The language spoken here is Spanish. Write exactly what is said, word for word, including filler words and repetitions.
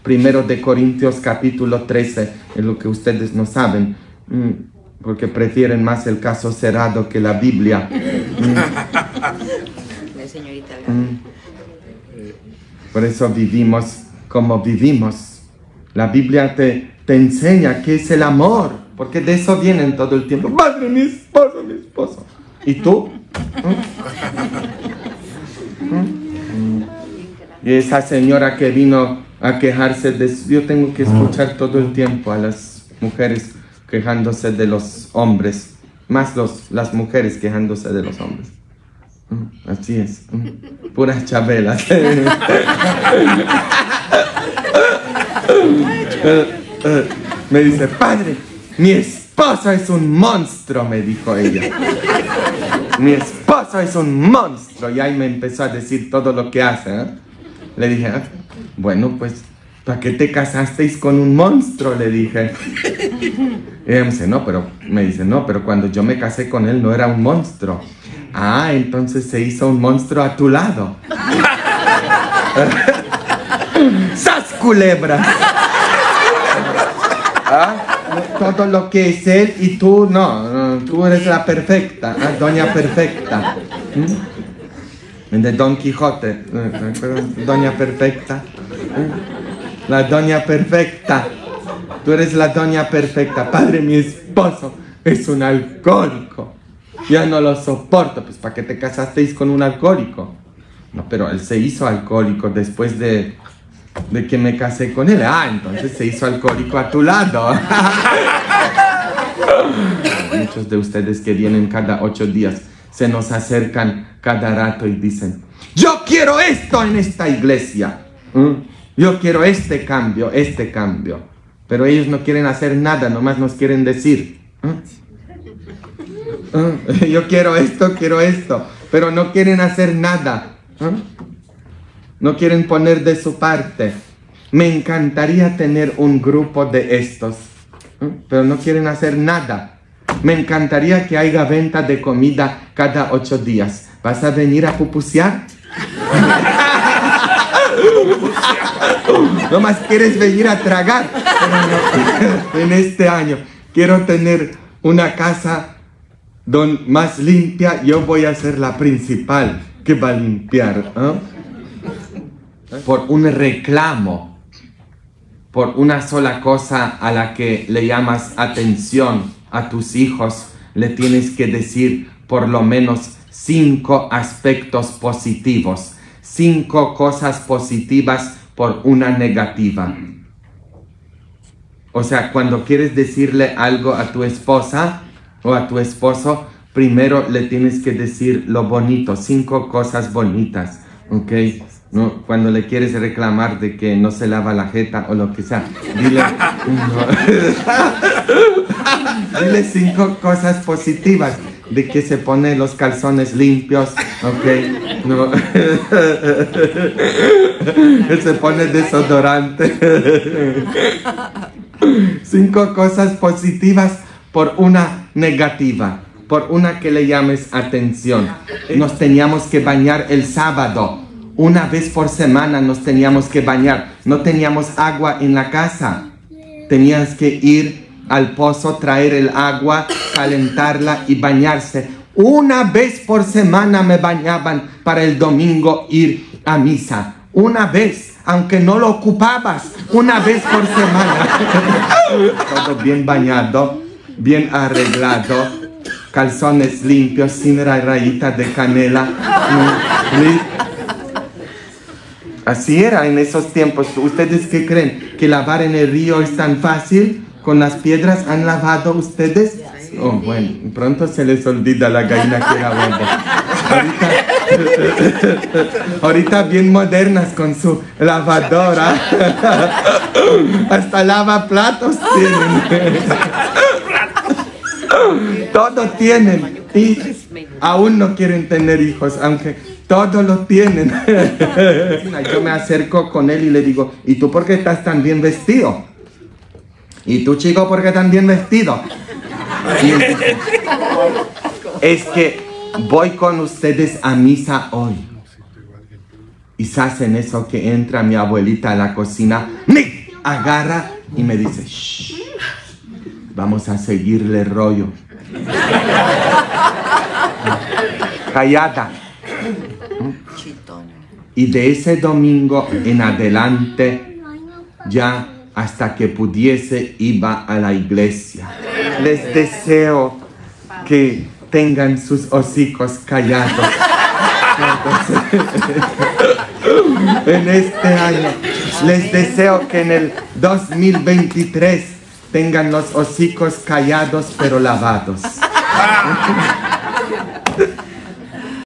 Primero de Corintios capítulo trece, es lo que ustedes no saben, porque prefieren más el caso cerrado que la Biblia. La señorita. Por eso vivimos como vivimos. La Biblia te, te enseña qué es el amor, porque de eso vienen todo el tiempo. Padre, mi esposo, mi esposo. ¿Y tú? Y esa señora que vino a quejarse de... Yo tengo que escuchar todo el tiempo a las mujeres quejándose de los hombres. Más los, las mujeres quejándose de los hombres. Así es. Puras chabelas. Me dice, padre, mi esposo es un monstruo, me dijo ella. Mi esposo es un monstruo. Y ahí me empezó a decir todo lo que hace, ¿eh? Le dije, ah, bueno, pues, ¿para qué te casasteis con un monstruo? Le dije. Y ella me dice, no, pero, me dice, no, pero cuando yo me casé con él no era un monstruo. Ah, entonces se hizo un monstruo a tu lado. ¡Sas, culebra! ¿Ah? Todo lo que es él y tú, no, no tú eres la perfecta, ¿ah? Doña Perfecta. ¿Mm? De Don Quijote, Doña Perfecta. La Doña Perfecta. Tú eres la Doña Perfecta. Padre, mi esposo es un alcohólico. Ya no lo soporto. Pues, ¿para qué te casasteis con un alcohólico? No, pero él se hizo alcohólico después de, de que me casé con él. Ah, entonces se hizo alcohólico a tu lado. Muchos de ustedes que vienen cada ocho días se nos acercan cada rato y dicen, yo quiero esto en esta iglesia. ¿Mm? Yo quiero este cambio, este cambio. Pero ellos no quieren hacer nada, nomás nos quieren decir. ¿Mm? ¿Mm? Yo quiero esto, quiero esto. Pero no quieren hacer nada. ¿Mm? No quieren poner de su parte. Me encantaría tener un grupo de estos. ¿Mm? Pero no quieren hacer nada. Me encantaría que haya venta de comida cada ocho días. ¿Vas a venir a pupusear? No más quieres venir a tragar. No. En este año quiero tener una casa don, más limpia. Yo voy a ser la principal que va a limpiar. ¿Eh? Por un reclamo, por una sola cosa a la que le llamas atención a tus hijos, le tienes que decir por lo menos cinco aspectos positivos. Cinco cosas positivas por una negativa. O sea, cuando quieres decirle algo a tu esposa o a tu esposo, primero le tienes que decir lo bonito, cinco cosas bonitas, ¿ok? No, cuando le quieres reclamar de que no se lava la jeta o lo que sea, dile, no. Dile cinco cosas positivas. De que se pone los calzones limpios, ok, no, se pone desodorante. Cinco cosas positivas por una negativa, por una que le llames atención. Nos teníamos que bañar el sábado, una vez por semana nos teníamos que bañar, no teníamos agua en la casa, tenías que ir al pozo, traer el agua, calentarla y bañarse. Una vez por semana me bañaban para el domingo ir a misa. Una vez, aunque no lo ocupabas, una vez por semana. Todo bien bañado, bien arreglado, calzones limpios, sin rayitas de canela. Así era en esos tiempos. ¿Ustedes qué creen? ¿Que lavar en el río es tan fácil? ¿Con las piedras han lavado ustedes? Oh, bueno, pronto se les olvida la gallina que era buena. Ahorita, ahorita bien modernas con su lavadora. Hasta lavaplatos tienen. Todo tienen. Y aún no quieren tener hijos, aunque todo lo tienen. Yo me acerco con él y le digo, ¿y tú por qué estás tan bien vestido? ¿Y tú, chico, por qué tan bien vestido? Dice, es que voy con ustedes a misa hoy. Y en eso que entra mi abuelita a la cocina, me agarra y me dice, shh, vamos a seguirle el rollo. Callada. Y de ese domingo en adelante, ya hasta que pudiese iba a la iglesia. Les deseo que tengan sus hocicos callados. En este año les deseo que en el dos mil veintitrés tengan los hocicos callados pero lavados.